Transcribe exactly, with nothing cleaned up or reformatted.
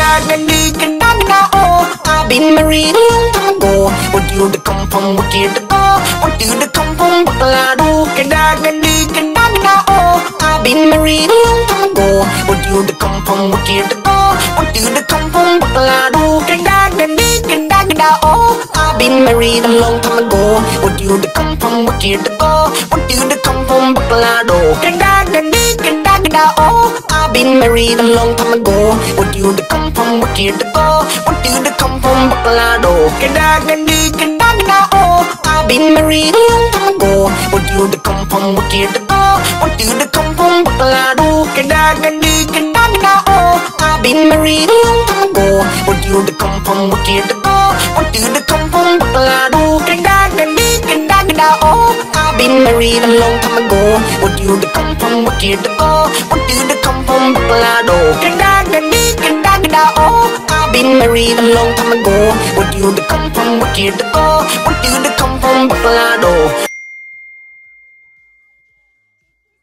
Gandhi, Gandagana, oh, I've been married a long time ago. What do you come from? What do you go? What do you come from? Bacolado, Gandhi, Gandagana, oh, I've been married a long time ago. What do you come from? What do you go? What do you come from? Bacolado, Gandhi, Gandagana, oh, I've been married a long time ago. What do you come from? What do you go? What do you come from? Bacolado, Gandhi, Gandagana, oh, I've been married a long time ago. What do you come from? What do you go? What do you come from? Bacolado, Gandhi, Gandagana, oh, I've been married a long time ago. What do you come from? What do you go? What do you come from? Bacolado, Gandhi, Gandagana, oh, I've been married a long time ago. What do you come from? What do you go? What do you come from? Bacolado, Gandhi, Gandagana, oh, I've been married a long time ago. What do you come from? What do you go? What do you come from? Bacolado, Gandhi, Gandagana, oh, I've been married a long time ago. What do you come from? What do you go? What do you come from? Bacolado.